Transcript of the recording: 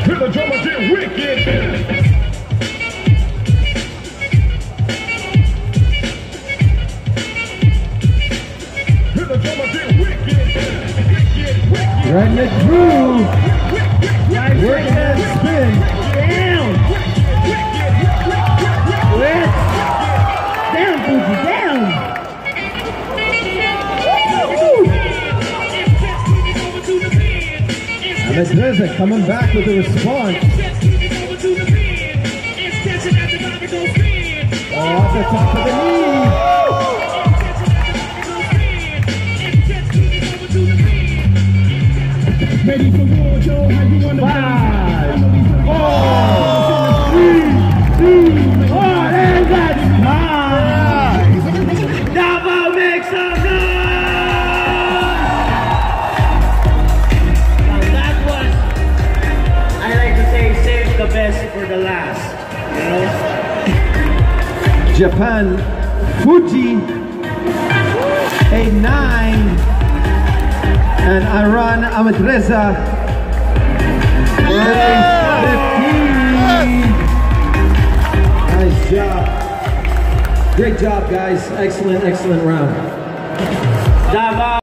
Hear the drummer get wicked. Hear the drummer get wicked. Redneck Drew. Working that spin. Down. Left. Down, Boogie, down. Ahmed Reza coming back with a response. Off the top of the knee. Ready for war, Joe? How you wanna 5, 4, 3, 2, 1, and that's time! Davo makes some Now that was, I like to say, save the best for the last. You know? Japan, Fuji, a 9, and Iran Ahmed Reza, a 15. Nice job. Great job, guys. Excellent, excellent round. Davo.